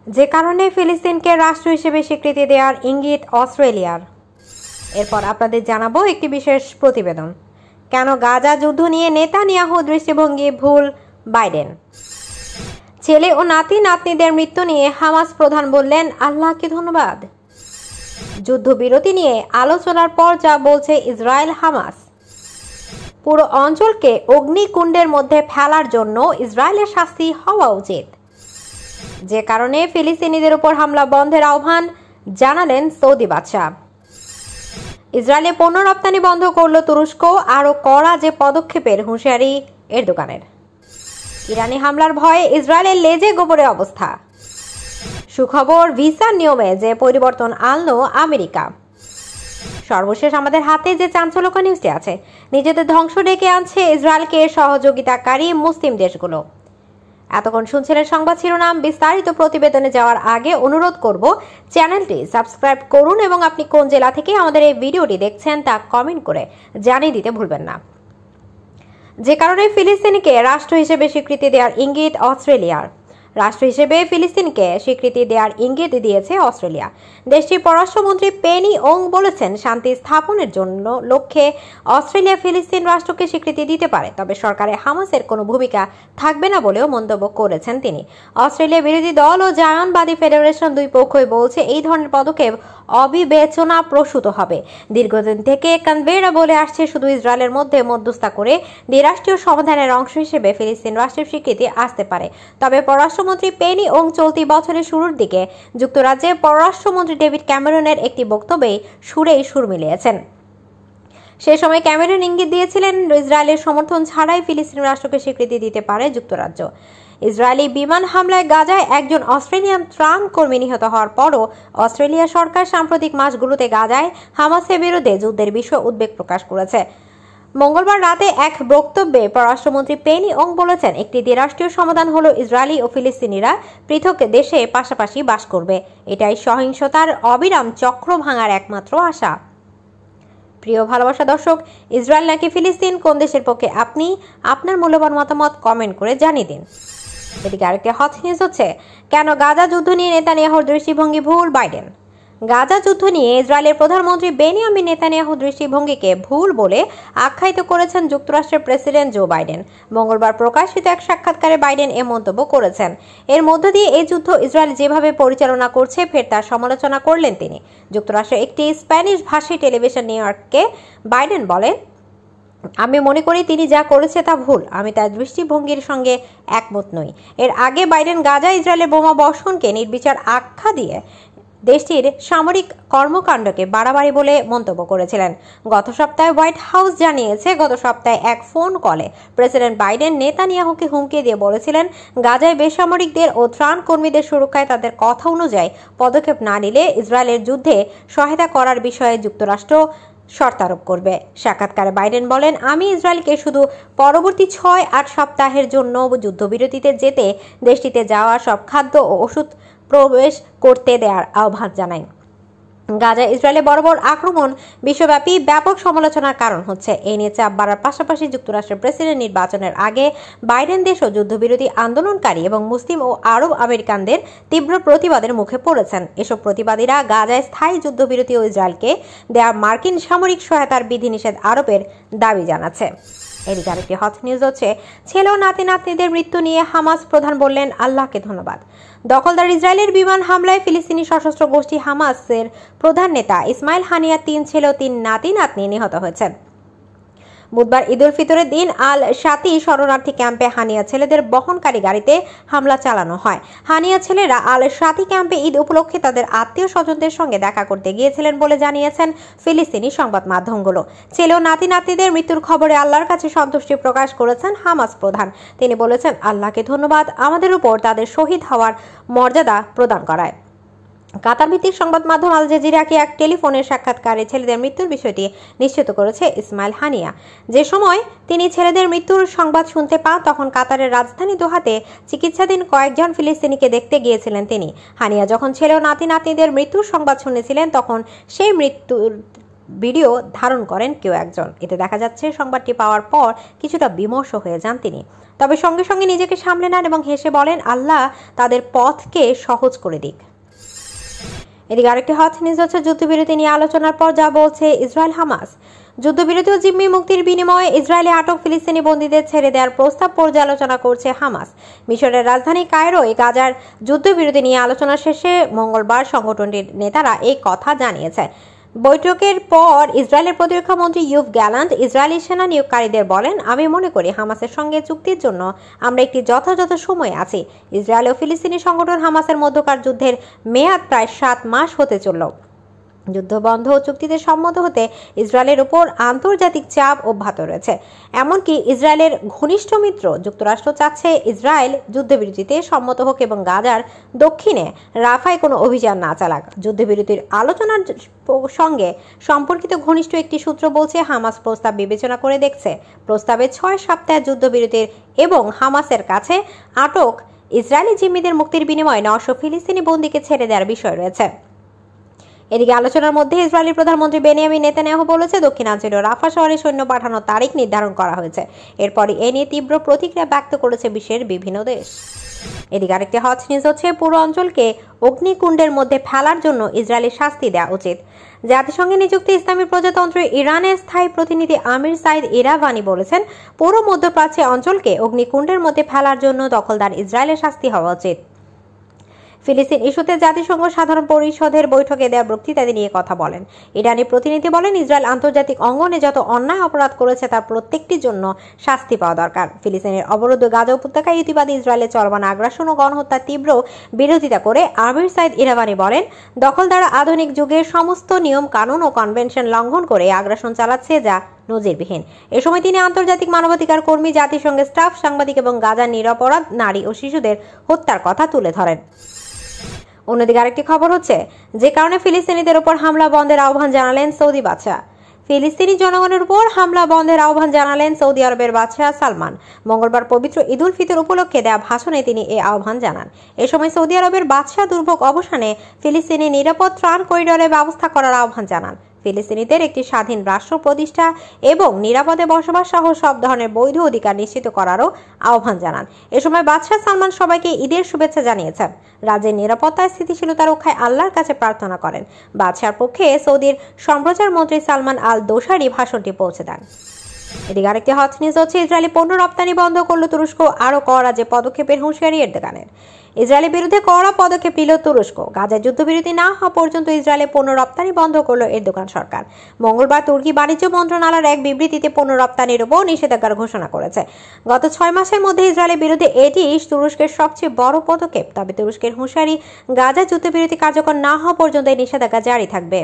যে কারণে ফিলিস্তিনকে রাষ্ট্র হিসেবে স্বীকৃতি দেওয়ার ইঙ্গিত অস্ট্রেলিয়ার। এরপর আপনাদের জানাবো একটি বিশেষ প্রতিবেদন। কেন গাজা যুদ্ধ নিয়ে নেতানিয়াহু দৃষ্টিভঙ্গি ভুল বাইডেন। ছেলে ও নাতি নাতনিদের মৃত্যু নিয়ে হামাস প্রধান বললেন আল্লাহকে ধন্যবাদ। যুদ্ধবিরতি নিয়ে আলোচনার পর যা বলছে ইসরায়েল হামাস। পুরো অঞ্চলকে অগ্নিকুণ্ডের মধ্যে ফেলার জন্য ইসরায়েলের শাস্তি হওয়া উচিত। যে কারণে ফিলিস্তিনিদের উপর হামলা বন্ধের আহ্বান জানালেন সৌদি বাদশা। ইসরায়েলে পণ্য রপ্তানি বন্ধ করল তুরস্ক, আরও কড়া যে পদক্ষেপের হুঁশিয়ারি এরদোগানের। ইরানি হামলার ভয়ে ইসরায়েলের লেজে গোবরে অবস্থা। সুখবর, ভিসার নিয়মে যে পরিবর্তন আনলো আমেরিকা। সর্বশেষ আমাদের হাতে যে চাঞ্চল্যকর নিউজটি আছে, নিজেদের ধ্বংস ডেকে আনছে ইসরায়েলকে সহযোগিতাকারী মুসলিম দেশগুলো। এতক্ষণ শুনছিলেন সংবাদ শিরোনাম। বিস্তারিত প্রতিবেদনে যাওয়ার আগে অনুরোধ করব চ্যানেলটি সাবস্ক্রাইব করুন এবং আপনি কোন জেলা থেকে আমাদের এই ভিডিওটি দেখছেন তা কমেন্ট করে জানিয়ে দিতে ভুলবেন না। যে কারণে ফিলিস্তিনকে রাষ্ট্র হিসেবে স্বীকৃতি দেওয়ার ইঙ্গিত অস্ট্রেলিয়ার। রাষ্ট্র হিসেবে ফিলিস্তিনকে স্বীকৃতি দেওয়ার ইঙ্গিত দিয়েছে অস্ট্রেলিয়া। দেশটির পররাষ্ট্রমন্ত্রী পেনি ওং বলেছেন, শান্তি স্থাপনের জন্য লক্ষ্যে অস্ট্রেলিয়া ফিলিস্তিন রাষ্ট্রকে স্বীকৃতি দিতে পারে, তবে সরকারে হামাসের কোনো ভূমিকা থাকবে না বলেও মন্তব্য করেছেন তিনি। অস্ট্রেলিয়া বিরোধী দল ও জায়নবাদী ফেডারেশন দুই পক্ষই বলছে এই ধরনের পদক্ষেপ অবিবেচনা প্রসূত হবে। দীর্ঘদিন থেকে ক্যানবেরা বলে আসছে শুধু ইসরায়েলের মধ্যে মধ্যস্থতা করে দ্বিরাষ্ট্রীয় সমাধানের অংশ হিসেবে ফিলিস্তিন রাষ্ট্রের স্বীকৃতি আসতে পারে। তবে পররাষ্ট্রমন্ত্রী পেনি ওং চলতি বছরের শুরুর দিকে যুক্তরাজ্যের পররাষ্ট্রমন্ত্রী ডেভিড ক্যামেরনের একটি বক্তব্যে সুরেই সুর মিলিয়েছেন। সে সময় ক্যামেরন ইঙ্গিত দিয়েছিলেন ইসরায়েলের সমর্থন ছাড়াই ফিলিস্তিন রাষ্ট্রকে স্বীকৃতি দিতে পারে যুক্তরাজ্য। ইসরায়েলি বিমান হামলায় গাজায় একজন অস্ট্রেলিয়ান ত্রাণ কর্মী নিহত হওয়ার পরও অস্ট্রেলিয়া সরকার সাম্প্রতিক মাসগুলোতে গাজায় হামাসের বিরুদ্ধে যুদ্ধের বিষয়ে উদ্বেগ প্রকাশ করেছে। মঙ্গলবার রাতে এক বক্তব্যে পররাষ্ট্রমন্ত্রী পেনি ওং বলেছেন, একটি দ্বিরাষ্ট্রীয় সমাধান হলো ইসরায়েলি ও ফিলিস্তিনিরা পৃথক দেশে পাশাপাশি বাস করবে। এটাই সহিংসতার অবিরাম চক্র ভাঙার একমাত্র আশা। প্রিয় ভালোবাসা দর্শক, ইসরায়েল নাকি ফিলিস্তিন, কোন দেশের পক্ষে আপনি? আপনার মূল্যবান মতামত কমেন্ট করে জানিয়ে দিন। এদিকে আরেকটি হট নিউজ হচ্ছে, কেন গাজা যুদ্ধ নিয়ে নেতানিয়াহুর দৃষ্টিভঙ্গি ভুল বাইডেন। গাজা যুদ্ধ নিয়ে ইসরায়েলের প্রধানমন্ত্রী বেনিয়ামিন নেতানিয়াহুর দৃষ্টিভঙ্গিকে ভুল বলে আখ্যায়িত করেছেন যুক্তরাষ্ট্রের প্রেসিডেন্ট জো বাইডেন। মঙ্গলবার প্রকাশিত এক সাক্ষাৎকারে বাইডেন এ মন্তব্য করেছেন। এর মধ্য দিয়ে এই যুদ্ধ ইসরায়েল যেভাবে পরিচালনা করছে ফের তার সমালোচনা করলেন তিনি। যুক্তরাষ্ট্রের একটি স্প্যানিশ ভাষী টেলিভিশন নিউইয়র্ককে বাইডেন বলেন, আমি মনে করি তিনি যা করেছে তা ভুল। আমি তার দৃষ্টিভঙ্গির সঙ্গে একমত নই। এর আগে বাইডেন গাজা ইসরায়েলের বোমা বর্ষণকে নির্বিচার আখ্যা দিয়ে দেশটির সামরিক কর্মকাণ্ডকে বাড়াবাড়ি বলে মন্তব্য করেছিলেন। গত সপ্তাহে হোয়াইট হাউস জানিয়েছে, গত সপ্তাহে এক ফোন কলে প্রেসিডেন্ট বাইডেন নেতানিয়াহুকে হুমকি দিয়ে বলেছিলেন, গাজায় বেসামরিকদের ও ত্রাণ কর্মীদের সুরক্ষায় তাদের কথা অনুযায়ী পদক্ষেপ না নিলে ইসরায়েলের যুদ্ধে সহায়তা করার বিষয়ে যুক্তরাষ্ট্র শর্তারোপ করবে। সাক্ষাৎকারে বাইডেন বলেন, আমি ইসরায়েলকে শুধু পরবর্তী 6-8 সপ্তাহের জন্য যুদ্ধবিরতিতে যেতে, দেশটিতে যাওয়া সব খাদ্য ও ওষুধ প্রবেশ করতে দেওয়ার আহ্বান জানাই। গাজা ইসরায়েলে বড় আক্রমণ বিশ্বব্যাপী ব্যাপক সমালোচনার কারণ হচ্ছে। এই নিয়ে চাপ বাড়ার পাশাপাশি যুক্তরাষ্ট্রের প্রেসিডেন্ট নির্বাচনের আগে বাইডেন দেশও যুদ্ধবিরতি আন্দোলনকারী এবং মুসলিম ও আরব আমেরিকানদের তীব্র প্রতিবাদের মুখে পড়েছেন। এসব প্রতিবাদীরা গাজায় স্থায়ী যুদ্ধবিরতি ও ইসরায়েলকে দেয়া মার্কিন সামরিক সহায়তার বিধিনিষেধ আরোপের দাবি জানাচ্ছে। এদিকে আরেকটি হট নিউজ হচ্ছে, ছেলে ও নাতি নাতনিদের মৃত্যু নিয়ে হামাস প্রধান বললেন আল্লাহকে ধন্যবাদ। দখলদার ইসরায়েলের বিমান হামলায় ফিলিস্তিনি সশস্ত্র গোষ্ঠী হামাসের প্রধান নেতা ইসমাইল হানিয়ার 3 ছেলে ও 3 নাতি নাতনি নিহত হয়েছেন। বুধবার ঈদ উল ফিতরের দিন আল শাতি শরণার্থী ক্যাম্পে হানিয়া ছেলেদের বহনকারী গাড়িতে হামলা চালানো হয়। হানিয়া ছেলেরা আল শাতি ক্যাম্পে ঈদ উপলক্ষে তাদের আত্মীয় স্বজনদের সঙ্গে দেখা করতে গিয়েছিলেন বলে জানিয়েছেন ফিলিস্তিনি সংবাদ মাধ্যমগুলো। ছেলে ও নাতি নাতনিদের মৃত্যুর খবরে আল্লাহর কাছে সন্তুষ্টি প্রকাশ করেছেন হামাস প্রধান। তিনি বলেছেন, আল্লাহকে ধন্যবাদ আমাদের উপর তাদের শহীদ হওয়ার মর্যাদা প্রদান করায়। কাতার ভিত্তিক সংবাদ মাধ্যম আল জাজিরাকে এক টেলিফোনের সাক্ষাৎকারে ছেলেদের মৃত্যুর বিষয়টি নিশ্চিত করেছে ইসমাইল হানিয়া। যে সময় তিনি ছেলেদের মৃত্যুর সংবাদ শুনতে পান, তখন কাতারের রাজধানী দোহাতে চিকিৎসাধীন কয়েকজন ফিলিস্তিনিকে দেখতে গিয়েছিলেন তিনি। হানিয়া যখন ছেলে ও নাতি নাতনিদের মৃত্যুর সংবাদ শুনেছিলেন, তখন সেই মৃত্যুর ভিডিও ধারণ করেন কেউ একজন। এতে দেখা যাচ্ছে সংবাদটি পাওয়ার পর কিছুটা বিমর্ষ হয়ে যান তিনি, তবে সঙ্গে সঙ্গে নিজেকে সামলে নেন এবং হেসে বলেন আল্লাহ তাদের পথকে সহজ করে দিক। এদিকে আরেকটি হট নিউজ হচ্ছে যুদ্ধবিরতি নিয়ে আলোচনার পর যা বলছে ইসরায়েল হামাস। যুদ্ধবিরতি ও জিম্মি মুক্তির বিনিময়ে ইসরায়েলে আটক ফিলিস্তিনি বন্দীদের ছেড়ে দেওয়ার প্রস্তাব পর্যালোচনা করছে হামাস। মিশরের রাজধানী কায়রোয় গাজার যুদ্ধবিরতি নিয়ে আলোচনা শেষে মঙ্গলবার সংগঠনটির নেতারা এই কথা জানিয়েছে। বৈঠকের পর ইসরায়েলের প্রতিরক্ষা মন্ত্রী ইউভ গ্যালান্ট ইসরায়েলি সেনা নিয়োগকারীদের বলেন, আমি মনে করি হামাসের সঙ্গে চুক্তির জন্য আমরা একটি যথাযথ সময়ে আছি। ইসরায়েল ও ফিলিস্তিনি সংগঠন হামাসের মধ্যকার যুদ্ধের মেয়াদ প্রায় 7 মাস হতে চলল। যুদ্ধ বন্ধ ও চুক্তিতে সম্মত হতে ইসরায়েলের উপর আন্তর্জাতিক চাপ অব্যাহত রয়েছে। এমনকি ইসরায়েলের ঘনিষ্ঠ মিত্র যুক্তরাষ্ট্র চাচ্ছে ইসরায়েল যুদ্ধবিরতিতে সম্মত হোক এবং গাজার দক্ষিণে রাফায় কোনো অভিযান না চালাক। যুদ্ধবিরতির আলোচনার সঙ্গে সম্পর্কিত ঘনিষ্ঠ একটি সূত্র বলছে হামাস প্রস্তাব বিবেচনা করে দেখছে। প্রস্তাবে 6 সপ্তাহের যুদ্ধবিরতির এবং হামাসের কাছে আটক ইসরায়েলি জিম্মিদের মুক্তির বিনিময়ে 900 ফিলিস্তিনি বন্দীকে ছেড়ে দেওয়ার বিষয় রয়েছে। এদিকে আলোচনার মধ্যে ইসরায়েলি প্রধানমন্ত্রী বেনিয়ামিন নেতানিয়াহু বলেছে দক্ষিণাঞ্চলীয় রাফা শহরে সৈন্য পাঠানোর তারিখ নির্ধারণ করা হয়েছে। এরপরই এ নিয়ে তীব্র প্রতিক্রিয়া ব্যক্ত করেছে বিশ্বের বিভিন্ন দেশ। এদিকে আরেকটি হট নিউজ হচ্ছে পুরো অঞ্চলকে অগ্নিকুণ্ডের মধ্যে ফেলার জন্য ইসরায়েলের শাস্তি দেওয়া উচিত। জাতিসংঘে নিযুক্ত ইসলামী প্রজাতন্ত্রের ইরানের স্থায়ী প্রতিনিধি আমির সাইদ ইরাভানি বলেছেন, পুরো মধ্যপ্রাচ্য অঞ্চলকে অগ্নিকুণ্ডের মধ্যে ফেলার জন্য দখলদার ইসরায়েলের শাস্তি হওয়া উচিত। ফিলিস্তিন ইস্যুতে জাতিসংঘ সাধারণ পরিষদের বৈঠকে দেওয়া বক্তৃতায় নিয়ে কথা বলেন। ইরানি প্রতিনিধি বলেন, ইসরায়েল আন্তর্জাতিক অঙ্গনে যত অন্যায় অপরাধ করেছে তার প্রত্যেকটির জন্য শাস্তি পাওয়া দরকার। ফিলিস্তিনের অবরুদ্ধ গাজা উপত্যকায় ইহুদিবাদী ইসরায়েলের চলমান আগ্রাসন ও গণহত্যার তীব্র বিরোধিতা করে আমির সাইদ ইরাভানি বলেন, দখলদাররা আধুনিক যুগের সমস্ত নিয়ম কানুন ও কনভেনশন লঙ্ঘন করে আগ্রাসন চালাচ্ছে, যা নজিরবিহীন। এ সময় তিনি আন্তর্জাতিক মানবাধিকার কর্মী, জাতিসংঘের স্টাফ, সাংবাদিক এবং গাজার নিরপরাধ নারী ও শিশুদের হত্যার কথা তুলে ধরেন। অন্যদিকে আরেকটি খবর হচ্ছে, যে কারণে ফিলিস্তিনিদের উপর হামলা বন্ধের আহ্বান জানালেন সৌদি বাদশা। ফিলিস্তিনি জনগণের উপর হামলা বন্ধের আহ্বান জানালেন সৌদি আরবের বাদশাহ সালমান। মঙ্গলবার পবিত্র ঈদ উল ফিতর উপলক্ষে দেওয়া ভাষণে তিনি এই আহ্বান জানান। এ সময় সৌদি আরবের বাদশাহ দুর্ভোগ অবসানে ফিলিস্তিনি নিরাপদ ত্রাণ করিডোরের ব্যবস্থা করার আহ্বান জানান। ফিলিস্তিনিদের একটি স্বাধীন রাষ্ট্র প্রতিষ্ঠা এবং নিরাপদে বসবাস সহ সব ধরনের বৈধ অধিকার নিশ্চিত করারও আহ্বান জানান। এ সময় বাদশাহ সালমান সবাইকে ঈদের শুভেচ্ছা জানিয়েছেন। রাজ্যের নিরাপত্তা স্থিতিশীলতা রক্ষায় আল্লাহর কাছে প্রার্থনা করেন। বাদশার পক্ষে সৌদির সম্প্রচার মন্ত্রী সালমান আল দোসারি ভাষণটি পৌঁছে দেন। এদিকে আরেকটি হট নিউজ হচ্ছে, ইসরায়েলি পণ্য রপ্তানি বন্ধ করল তুরস্ক, আরও কড়া যে পদক্ষেপের হুঁশিয়ারি এরদোগানের। ইসরায়েলের বিরুদ্ধে কড়া পদক্ষেপ নিল তুরস্ক। গাজায় যুদ্ধবিরতি না হওয়া পর্যন্ত ইসরায়েলের পণ্য রপ্তানি বন্ধ করল এরদোগান সরকার। মঙ্গলবার তুর্কি বাণিজ্য মন্ত্রণালয়ের এক বিবৃতিতে পণ্য রপ্তানির উপর নিষেধাজ্ঞার ঘোষণা করেছে। গত 6 মাসের মধ্যে ইসরায়েলের বিরুদ্ধে এটি তুরস্কের সবচেয়ে বড় পদক্ষেপ। তবে তুরস্কের হুঁশিয়ারি, গাজায় যুদ্ধবিরতি কার্যকর না হওয়া পর্যন্ত এই নিষেধাজ্ঞা জারি থাকবে।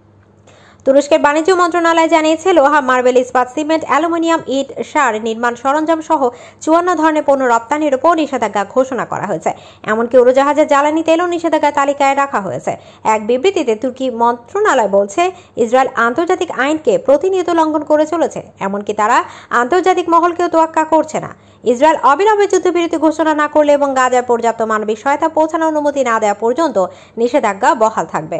তুরস্কের বাণিজ্য মন্ত্রণালয় জানিয়েছে, লোহা, মার্বেল, ইস্পাত, সিমেন্ট, অ্যালুমিনিয়াম, ইট, সার, নির্মাণ সরঞ্জাম সহ 54 ধরনের পণ্য রপ্তানির উপর নিষেধাজ্ঞা ঘোষণা করা হয়েছে। এমনকি উড়োজাহাজের জ্বালানি তেলও নিষেধাজ্ঞার তালিকায় রাখা হয়েছে। এক বিবৃতিতে তুর্কি মন্ত্রণালয় বলছে, ইসরায়েল আন্তর্জাতিক আইনকে প্রতিনিয়ত লঙ্ঘন করে চলেছে, এমনকি তারা আন্তর্জাতিক মহলকেও তোয়াক্কা করছে না। ইসরায়েল অবিলম্বে যুদ্ধবিরতি ঘোষণা না করলে এবং গাজায় পর্যাপ্ত মানবিক সহায়তা পৌঁছানোর অনুমতি না দেওয়া পর্যন্ত নিষেধাজ্ঞা বহাল থাকবে।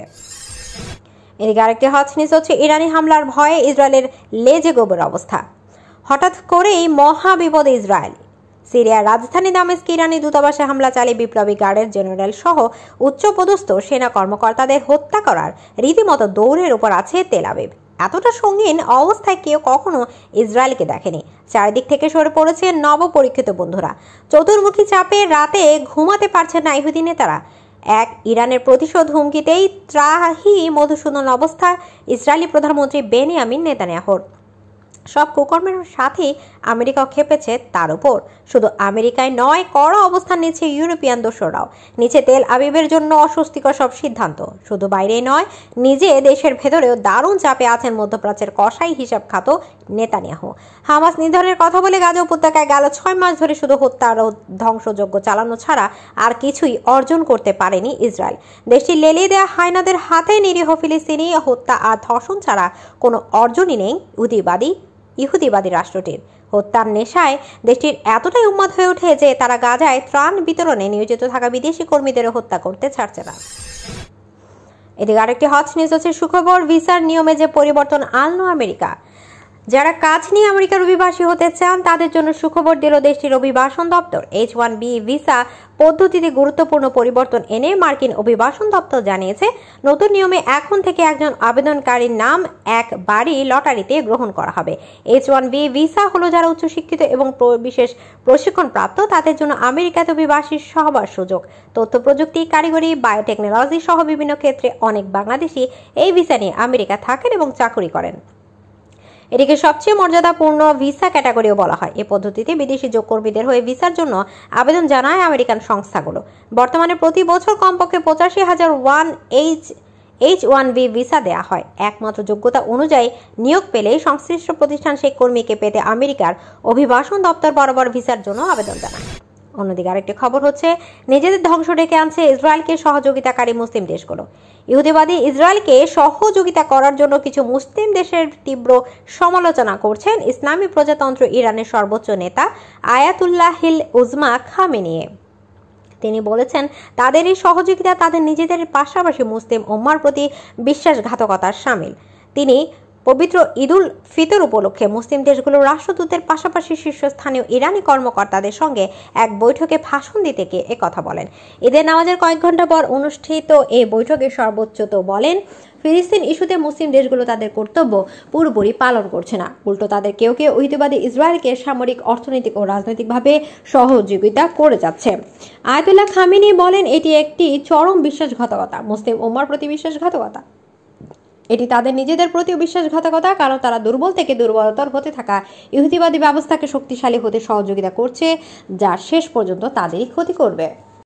এদিকে আরেকটি হট নিউজ হচ্ছে, ইরানি হামলার ভয়ে ইসরায়েলের লেজে গোবর অবস্থা। হঠাৎ করেই মহা বিপদে ইসরায়েল। সিরিয়ার রাজধানী দামেস্কে ইরানি দূতাবাসে হামলা চালিয়ে বিপ্লবী গার্ডের জেনারেল সহ উচ্চপদস্থ সেনা কর্মকর্তাদের হত্যা করার রীতিমতো দৌড়ের উপর আছে তেল আবিব। এতটা সঙ্গীন অবস্থায় কেউ কখনো ইসরায়েলকে দেখেনি। চারিদিক থেকে সরে পড়েছে নবপরীক্ষিত বন্ধুরা। চতুর্মুখী চাপে রাতে ঘুমাতে পারছেন না ইহুদি নেতারা। এক ইরানের প্রতিশোধ হুমকিতেই ত্রাহি মধুসূদন অবস্থা ইসরায়েলি প্রধানমন্ত্রী বেনিয়ামিন নেতানিয়াহুর। সব কুকর্মের সাথে আমেরিকাও খেপেছে তার উপর। শুধু আমেরিকায় নয়, কড়া অবস্থান নিচ্ছে ইউরোপিয়ান দোসররাও। নিচে তেল আবিবের জন্য অস্বস্তিকর সব সিদ্ধান্ত। শুধু বাইরেই নয়, নিজে দেশের ভেতরেও দারুণ চাপে আছেন মধ্যপ্রাচ্যের কসাই হিসাব খাত নেতানিয়াহু। হামাস নিধনের কথা বলে গাজা উপত্যকায় গেল 6 মাস ধরে শুধু হত্যা ও ধ্বংসযজ্ঞ চালানো ছাড়া আর কিছুই অর্জন করতে পারেনি ইসরায়েল। দেশটির লেলিয়ে দেওয়া হায়নাদের হাতে নিরীহ ফিলিস্তিনি হত্যা আর ধর্ষণ ছাড়া কোনো অর্জনই নেই ইহুদিবাদী রাষ্ট্রটির। হত্যার নেশায় দেশটির এতটাই উন্মাদ হয়ে ওঠে যে তারা গাজায় ত্রাণ বিতরণে নিয়োজিত থাকা বিদেশি কর্মীদেরও হত্যা করতে ছাড়ছে না। এদিকে আরেকটি হট নিউজ হচ্ছে সুখবর, ভিসার নিয়মে যে পরিবর্তন আনলো আমেরিকা। যারা কাজ নিয়ে আমেরিকার অভিবাসী হতে চান তাদের জন্য সুখবর দিল দেশটির অভিবাসন দপ্তর। H1B ভিসা পদ্ধতিতে গুরুত্বপূর্ণ পরিবর্তন এনে মার্কিন অভিবাসন দপ্তর জানিয়েছে, নতুন নিয়মে এখন থেকে একজন আবেদনকারীর নাম একবারই লটারিতে গ্রহণ করা হবে। H1B ভিসা হলো যারা উচ্চশিক্ষিত এবং বিশেষ প্রশিক্ষণ প্রাপ্ত তাদের জন্য আমেরিকাতে অভিবাসী হবার সুযোগ। তথ্য প্রযুক্তি, কারিগরি, বায়োটেকনোলজি সহ বিভিন্ন ক্ষেত্রে অনেক বাংলাদেশি এই ভিসা নিয়ে আমেরিকা থাকেন এবং চাকরি করেন। এটিকে সবচেয়ে মর্যাদাপূর্ণ ভিসা ক্যাটাগরিও বলা হয়। এ পদ্ধতিতে বিদেশি যোগকর্মীদের হয়ে ভিসার জন্য আবেদন জানায় আমেরিকান সংস্থাগুলো। বর্তমানে প্রতি বছর কমপক্ষে 85,000 H1B ভিসা দেয়া হয়। একমাত্র যোগ্যতা অনুযায়ী নিয়োগ পেলে সংশ্লিষ্ট প্রতিষ্ঠান সেই কর্মীকে পেতে আমেরিকার অভিবাসন দপ্তর বরাবর ভিসার জন্য আবেদন জানায়। অন্যদিকে আরেকটি খবর হচ্ছে নিজেদের ধ্বংস ডেকে আনছে ইসরায়েলকে সহযোগিতাকারী মুসলিম দেশগুলো। ইহুদিবাদী ইসরায়েলকে সহযোগিতা করার জন্য কিছু মুসলিম দেশের তীব্র সমালোচনা করছেন ইসলামী প্রজাতন্ত্র ইরানের সর্বোচ্চ নেতা আয়াতুল্লাহিল উজমা খামেনি। তিনি বলেছেন তাদের এই সহযোগিতা তাদের নিজেদের পাশাপাশি মুসলিম উম্মার প্রতি বিশ্বাসঘাতকতার শামিল। তিনি পবিত্র ঈদুল ফিতর উপলক্ষে মুসলিম দেশগুলোর রাষ্ট্রদূতের পাশাপাশি শীর্ষস্থানীয় ইরানি কর্মকর্তাদের সঙ্গে এক বৈঠকে ভাষণ দিতে গিয়ে একথা বলেন। ঈদের নামাজের কয়েক ঘন্টা পর অনুষ্ঠিত এই বৈঠকে সর্বোচ্চত বলেন, ফিলিস্তিন ইস্যুতে মুসলিম দেশগুলো তাদের কর্তব্য পুরোপুরি পালন করছে না, উল্টো তাদের কেউ কেউ ইহুদিবাদী ইসরায়েলকে সামরিক, অর্থনৈতিক ও রাজনৈতিকভাবে সহযোগিতা করে যাচ্ছে। আয়াতুল্লাহ খামেনি বলেন এটি একটি চরম বিশ্বাসঘাতকতা, মুসলিম উম্মার প্রতি বিশ্বাসঘাতকতা। এটি তাদের নিজেদের প্রতিও বিশ্বাসঘাতকতা, কারণ তারা দুর্বল থেকে দুর্বলতর হতে থাকা ইহুদিবাদী ব্যবস্থাকে শক্তিশালী হতে সহযোগিতা করছে, যা শেষ পর্যন্ত তাদেরই ক্ষতি করবে।